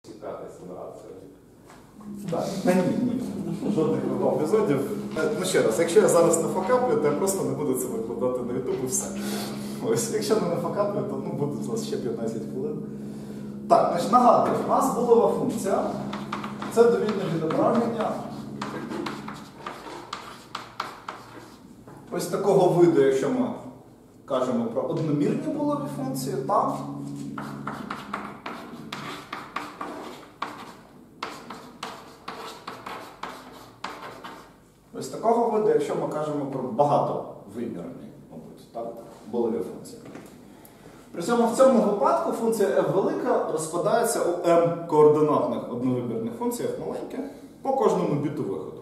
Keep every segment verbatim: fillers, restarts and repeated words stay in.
Чекати симуляцію. Так, та ні, ні. Жодних епізодів. Ну ще раз, якщо я зараз не факаплю, то я просто не буду це викладати на YouTube і все. Ось, якщо не нафакаплю, то ну, буде у нас ще п'ятнадцять хвилин. Так, значить, нагадую, у нас булова функція. Це довільне відображення. Ось такого виду, якщо ми кажемо про одномірні булові функції, там. Ось такого виду, якщо ми кажемо про багатовимірні, мабуть, так, булові функції. При цьому в цьому випадку функція f велика розкладається у m координатних одновимірних функціях маленьких по кожному біту виходу.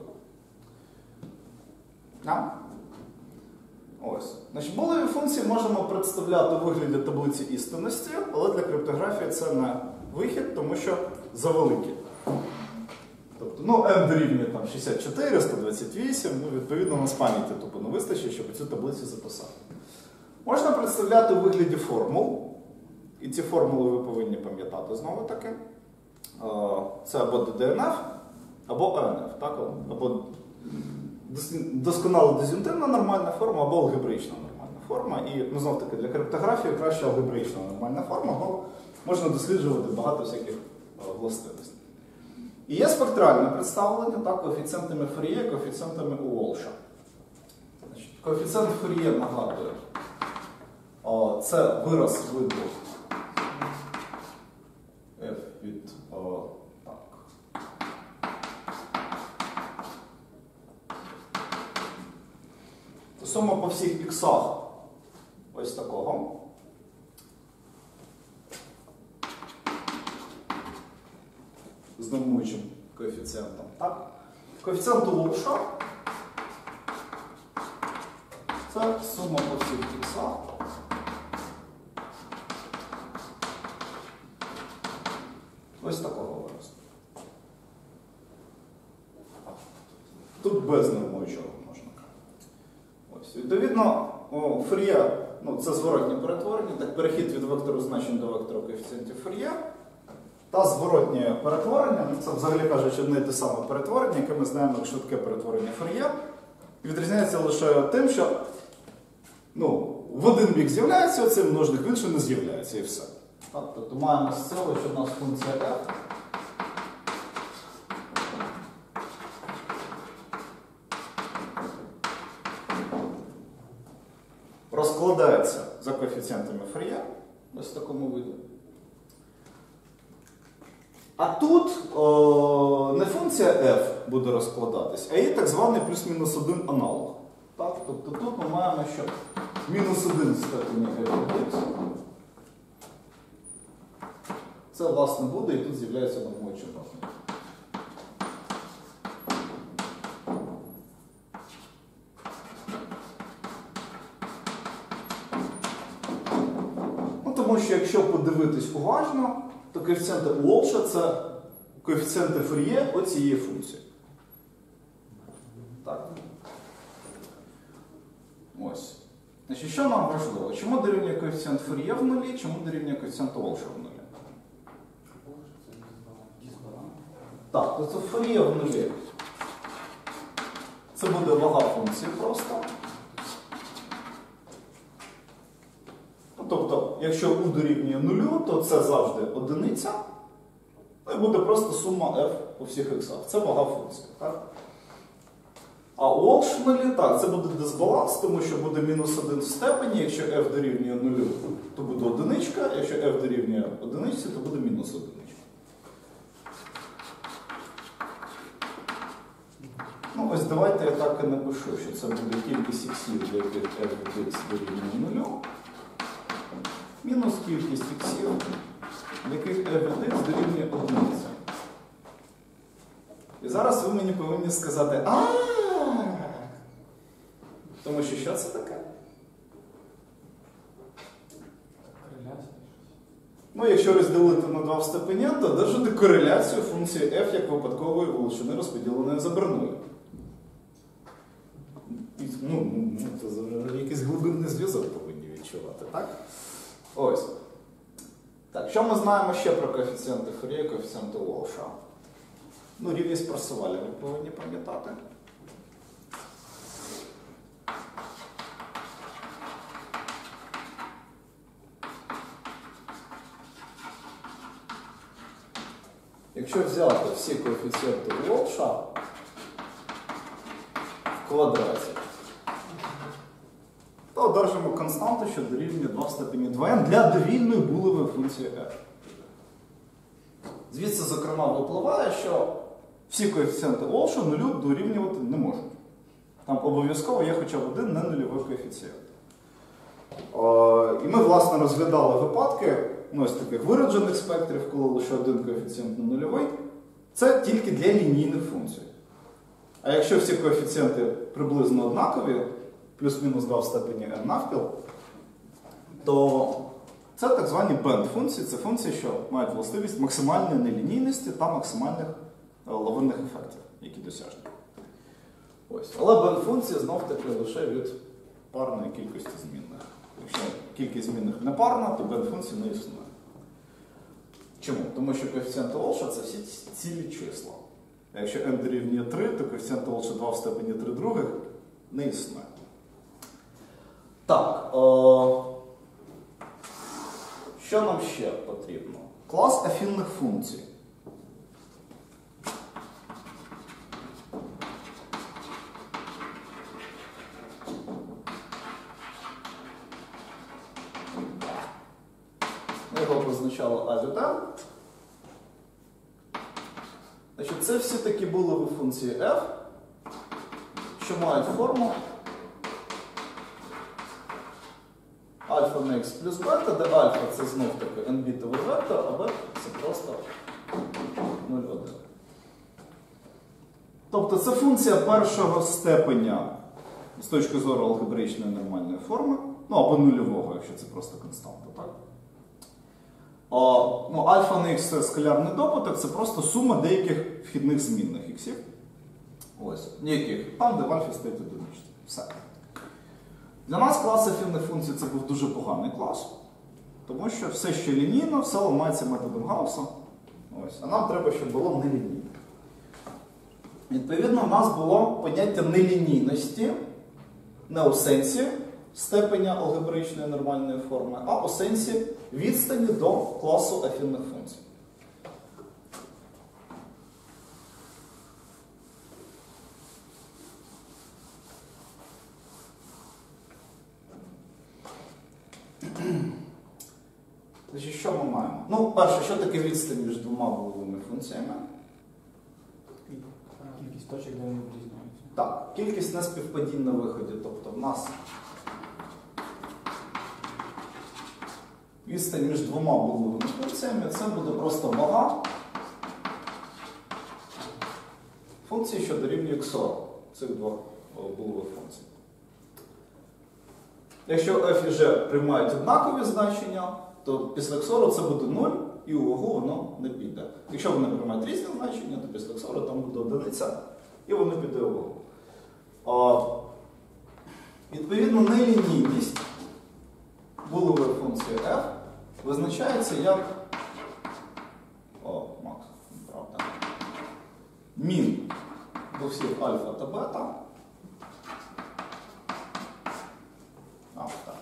А? Ось. Значить, булові функції можемо представляти у вигляді таблиці істинності, але для криптографії це не вихід, тому що завеликі. Тобто, ну, m дорівнює там шістдесят чотири, сто двадцять вісім, ну, відповідно, у нас пам'яті тупо не вистачить, щоб цю таблицю записати. Можна представляти у вигляді формул, і ці формули ви повинні пам'ятати знову таки. Це або ді ді ен еф, або ен еф, так? Або досконало диз'юнктивна нормальна форма, або алгебраїчна нормальна форма. І, ну, знов таки, для криптографії краще алгебраїчна нормальна форма, бо можна досліджувати багато всяких властивостей. І є спектральне представлення, так, коефіцієнтами Фур'є, коефіцієнтами Уолша. Коефіцієнт Фур'є, нагадую, о, це вираз виду f від о, так. Сума по всіх іксах ось такого. З нормуючим коефіцієнтом. Так? Коефіцієнт Уолша це сума по всіх іксах ось такого виразу. Тут без нормуючого можна. Ось. Відповідно, Фур'є, ну, це зворотні перетворення, так перехід від вектору значень до вектору коефіцієнтів Фур'є. Та зворотнє перетворення, це взагалі кажучи, одне і те саме перетворення, яке ми знаємо як швидке перетворення Фур'є, відрізняється лише тим, що, ну, в один бік з'являється оцей множник, в інший не з'являється і все. Так, тобто маємо з цього, що в нас функція f розкладається за коефіцієнтами Фур'є, ось в такому виді. А тут о, не функція f буде розкладатись, а є так званий плюс-мінус один аналог. Так? Тобто тут ми маємо, що мінус один в степені f це, власне, буде, і тут з'являється нормуючий розмір. Ну, тому що, якщо подивитись уважно, то коефіцієнти Уолша – це коефіцієнти Фур'є оцієї функції. Так. Ось. Значить, що нам важливо? Чому дорівнює коефіцієнт Фур'є в нулі, чому дорівнює коефіцієнт Уолша в нулі? Так, то це Фур'є в нулі. Це буде вага функції просто. Тобто, якщо u дорівнює нулю, то це завжди одиниця, і буде просто сума f по всіх іксах. Це вага функції. Так? А Уолш в нулі, так, це буде дисбаланс, тому що буде мінус один в степені, якщо f дорівнює нулю, то буде одиничка, якщо f дорівнює одиниці, то буде мінус одиничка. Ну, ось давайте я так і напишу, що це буде кількість іксів, для яких f від x дорівнює нулю. Мінус кількість іксів, в яких f від x дорівнює одиниця. І зараз ви мені повинні сказати а тому що що це таке? Кореляція. Ну, якщо розділити на два в степені, то одержати кореляцію функції f як випадкової величини, розподіленої за Бернулі. Ну, ну, це якийсь глибинний зв'язок повинні відчувати, так? Ось. Так, що ми знаємо ще про коефіцієнти Фур'є, коефіцієнти Уолша? Ну, рівність Парсеваля ви повинні пам'ятати. Якщо взяти всі коефіцієнти Уолша в квадраті, то одержимо константу, що дорівнює два в степені два ен для довільної булевої функції f. Звідси, зокрема, випливає, що всі коефіцієнти Уолша нулю дорівнювати не можуть. Там обов'язково є хоча б один ненульовий коефіцієнт. І ми, власне, розглядали випадки, ну, ось таких вироджених спектрів, коли лише один коефіцієнт не нульовий. Це тільки для лінійних функцій. А якщо всі коефіцієнти приблизно однакові, плюс-мінус два в степені n навпіл, то це так звані бенд-функції. Це функції, що мають властивість максимальної нелінійності та максимальних лавинних ефектів, які досяжні. Ось. Але бенд-функції знов-таки лише від парної кількості змінних. Якщо кількість змінних не парна, то бенд-функції не існує. Чому? Тому що коефіцієнти Уолша – це всі цілі числа. А якщо n дорівнює три, то коефіцієнт Уолша два в степені три других не існує. Так, о... що нам ще потрібно? Клас афінних функцій. Ми його позначали А від N. Значить, це всі такі булеві функції f, що мають форму альфа на х плюс бета, де альфа це знов-таки n-бітовий вектор, а бета це просто нуль один. Тобто це функція першого степеня з точки зору алгебраїчної нормальної форми, ну або нульового, якщо це просто константа, так? О, ну, альфа на х це скалярний добуток, це просто сума деяких вхідних змінних іксів. Ось, ніяких, там, де в альфі стоїть одиничці. Все. Для нас клас афінних функцій це був дуже поганий клас, тому що все, що лінійно, все ламається методом Гаусса. Ось. А нам треба, щоб було нелінійно. Відповідно, у нас було поняття нелінійності не у сенсі степеня алгебраїчної нормальної форми, а у сенсі відстані до класу афінних функцій. Значить, що ми маємо? Ну, перше, що таке відстань між двома булевими функціями? Кількість точок, де вони відрізняються. Так, кількість неспівпадінь на виході. Тобто в нас відстань між двома булевими функціями, це буде просто вага функції, що дорівнює ксор цих двох булевих функцій. Якщо f і g приймають однакові значення, то після ксору це буде нуль, і у вагу воно не піде. Якщо вони приймають різні значення, то після ксору там буде одиниця, і воно піде у вагу. А, відповідно, нелінійність булевої функції f визначається як О, Макс, правда. Мін до всіх альфа та бета. А, так.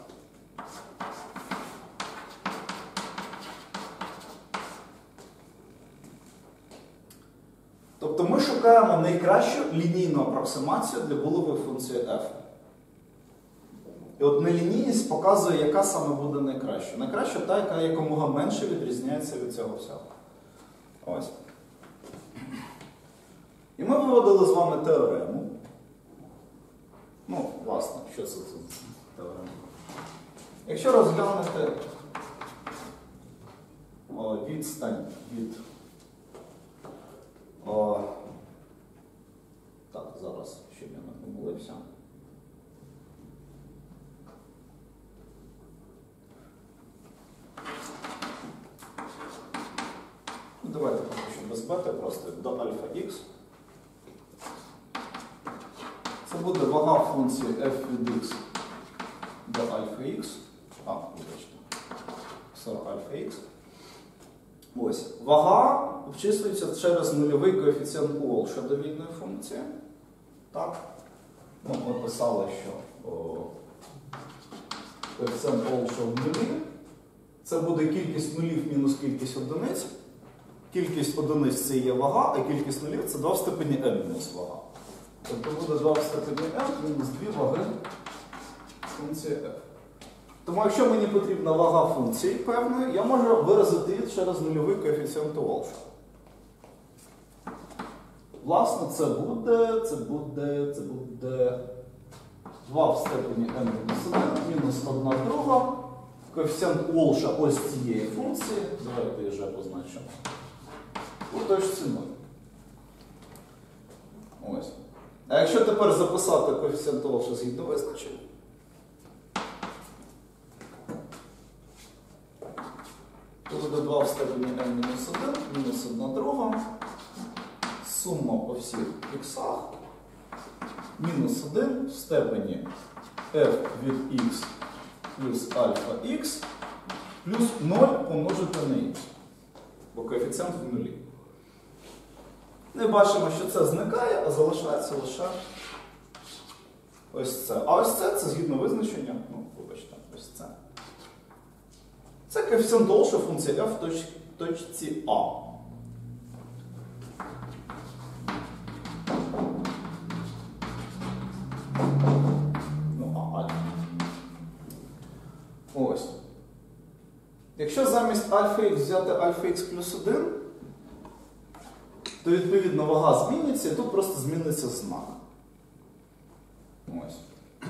Тобто ми шукаємо найкращу лінійну апроксимацію для булевої функції f. І от нелінійність показує, яка саме буде найкраща. Найкраща та, яка якомога менше відрізняється від цього всього. Ось. І ми виводили з вами теорему. Ну, власне, що це за теорема? Якщо розглянути о, відстань від... О, так, зараз, щоб я не помилився. Давайте поки що без бета, просто до альфа х. Це буде вага функції f від x до альфа х. А, вибачте. ксор альфа х. Ось. Вага обчислюється через нульовий коефіцієнт Уолша довільної функції. Так? Ну, ми писали, що о, коефіцієнт Уолша в нулі. Це буде кількість нулів мінус кількість одиниць. Кількість одиниць це є вага, а кількість нулів це два в степені n мінус вага. Тобто буде два в степені n мінус дві ваги функції f. Тому якщо мені потрібна вага функції певної, я можу виразити її через нульовий коефіцієнт Уолша. Власне, це буде, це буде, це буде два в степені n мінус один мінус одна друга. Коефіцієнт Уолша ось цієї функції, давайте її вже позначимо, у точці нуль. Ось. А якщо тепер записати коефіцієнт Уолша згідно визначень, то буде два в степені n мінус один мінус одна друга, сума по всіх іксах, мінус один в степені f від x плюс альфа х плюс ноль помножити на х, бо коефіцієнт в нулі. Ми бачимо, що це зникає, а залишається лише ось це. А ось це, це згідно визначення, ну, вибачте, ось це. Це коефіцієнт Уолша функції f в точ, точці А. Ну, а альфа. Ось. Якщо замість альфа х взяти альфа х плюс один, то відповідно вага зміниться, і тут просто зміниться знак. Ось.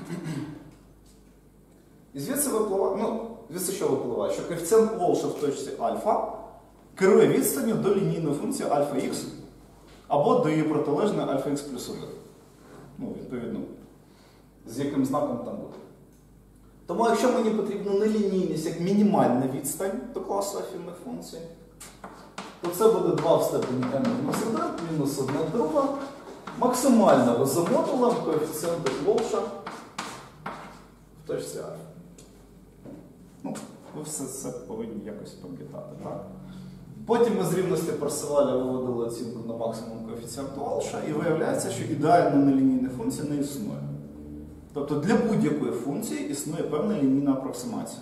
І звідси випливає, ну, звідси що випливає? Що коефіцієнт Уолша в точці альфа керує відстанню до лінійної функції альфа х або до її протилежної альфа х плюс один. Ну, відповідно, з яким знаком там буде. Тому якщо мені потрібна нелінійність як мінімальна відстань до класу афінних функцій, то це буде два в степені n мінус один мінус одна друга максимального за модулем коефіцієнту Уолша в точці альфа. Ну, ви все це повинні якось пам'ятати, так? Потім ми з рівності Парсеваля виводили оцінку на максимум коефіцієнту Уолша, і виявляється, що ідеально нелінійна функція не існує. Тобто для будь-якої функції існує певна лінійна апроксимація.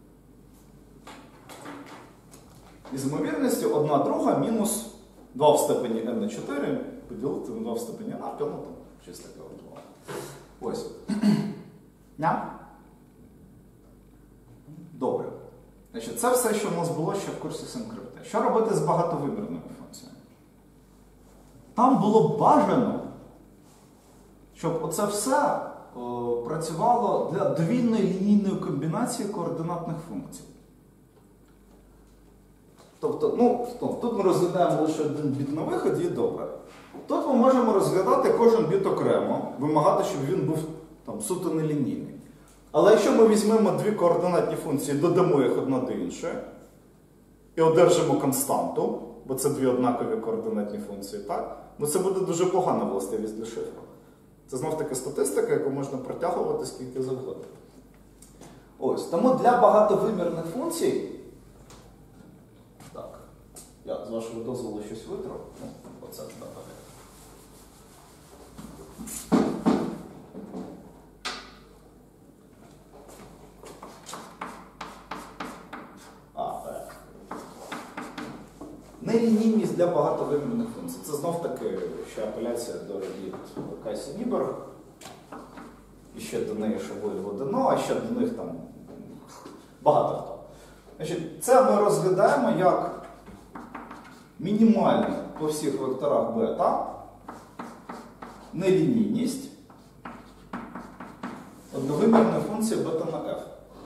Із ймовірністю одна друга мінус два в степені n на чотири поділити на два в степені n на п'ять, ну там щось таке от. Ось. Не? Добре. Значить, це все, що в нас було ще в курсі синкрипти. Що робити з багатовимірними функціями? Там було бажано, щоб оце все о, працювало для довільної лінійної комбінації координатних функцій. Тобто, ну, тут ми розглядаємо лише один біт на виході і добре. Тут ми можемо розглядати кожен біт окремо, вимагати, щоб він був там, суто нелінійний. Але якщо ми візьмемо дві координатні функції, додамо їх одна до іншої, і одержимо константу, бо це дві однакові координатні функції, так? Ну це буде дуже погана властивість для шифру. Це знов-таки статистика, яку можна протягувати скільки завгодно. Ось, тому для багатовимірних функцій, так, я з вашого дозволу щось витру, ну, оце так. Нелінійність для багатовимірних функцій. Це знов-таки ще апеляція до робіт Кайсі Ніберг. І ще до неї Шавуель Водено, а ще до них там багато хто. Значить, це ми розглядаємо як мінімальну по всіх векторах бета нелінійність одновимірної функції бета на f.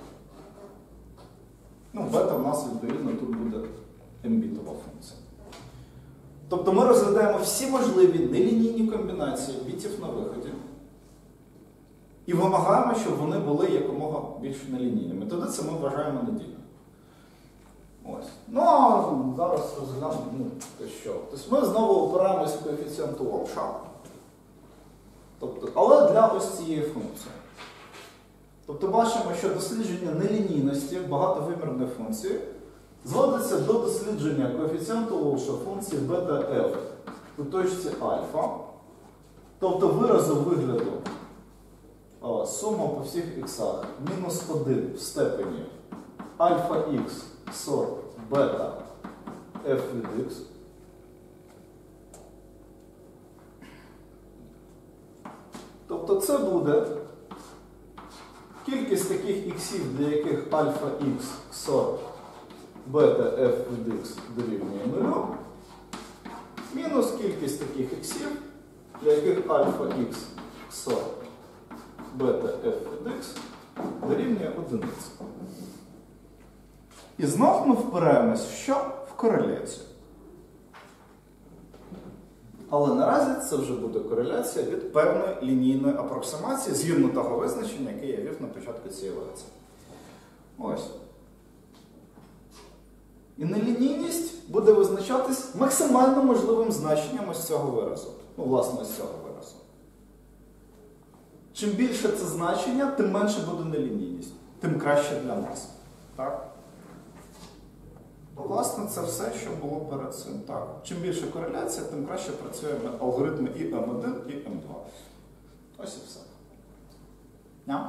Ну, бета в нас, відповідно, тут буде m-бітова функція. Тобто ми розглядаємо всі можливі нелінійні комбінації бітів на виході і вимагаємо, щоб вони були якомога більш нелінійними. Тоді це ми вважаємо надійним. Ось. Ну, а зараз розглянемо, ну, то що. Тобто ми знову опираємось в коефіцієнт Уолша. Тобто, але для ось цієї функції. Тобто бачимо, що дослідження нелінійності багатовимірної функції зводиться до дослідження коефіцієнту Волша функції бета f у точці альфа, тобто виразу вигляду о, сума по всіх іксах мінус один в степені альфа х сор бета f від x. Тобто це буде кількість таких іксів, для яких альфа х сор бета f від x дорівнює нулю, мінус кількість таких іксів, для яких альфа х сор бета f від x дорівнює одиниці. І знов ми впираємось в що? В кореляцію. Але наразі це вже буде кореляція від певної лінійної апроксимації згідно того визначення, яке я вів на початку цієї лекції. Ось. І нелінійність буде визначатись максимально можливим значенням ось цього виразу. Ну, власне, ось цього виразу. Чим більше це значення, тим менше буде нелінійність. Тим краще для нас. Так? Власне, це все, що було перед цим. Так. Чим більше кореляція, тим краще працює алгоритми і ем один, і ем два. Ось і все. Yeah.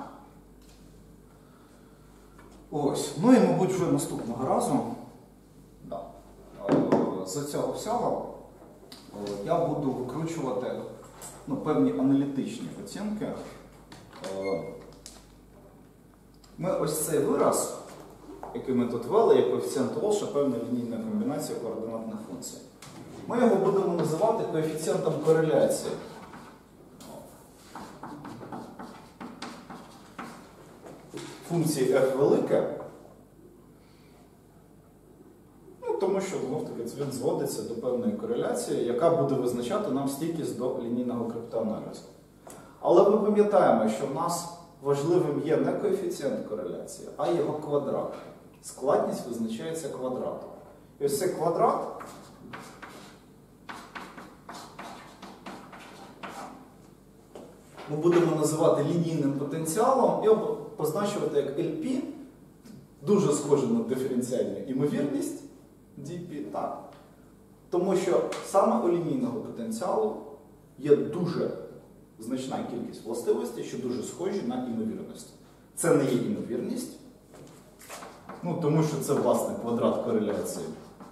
Ось. Ну і, мабуть, вже наступного разу. Да. З цього всього я буду викручувати ну, певні аналітичні оцінки. Ми ось цей вираз, який ми тут ввели, як коефіцієнт Волша, певна лінійна комбінація координатних функцій. Ми його будемо називати коефіцієнтом кореляції. Функції f велике. Ну, тому що, знов-таки, він зводиться до певної кореляції, яка буде визначати нам стійкість до лінійного криптоаналізу. Але ми пам'ятаємо, що в нас важливим є не коефіцієнт кореляції, а його квадрат. Складність визначається квадратом. І ось цей квадрат ми будемо називати лінійним потенціалом і позначувати як ел пі, дуже схоже на диференціальну імовірність ді пі, так. Тому що саме у лінійного потенціалу є дуже значна кількість властивостей, що дуже схожі на імовірність. Це не є імовірність, ну, тому що це, власне, квадрат кореляції.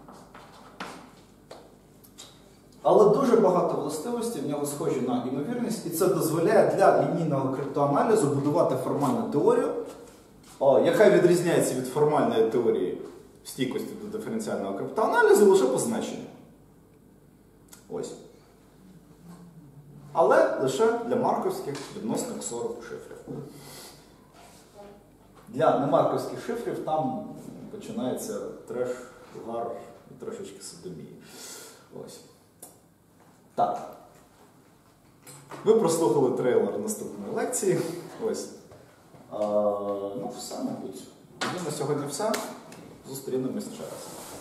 Але дуже багато властивостей в нього схожі на імовірність, і це дозволяє для лінійного криптоаналізу будувати формальну теорію, о, яка відрізняється від формальної теорії стійкості до диференціального криптоаналізу лише по значенню. Ось. Але лише для марковських відносно ксору шифрів. Для немарковських шифрів там починається треш, гар і трошечки содомії. Ось. Так. Ви прослухали трейлер наступної лекції. Ось. А, ну, все, мабуть. На сьогодні все. Зустрінемось ще раз.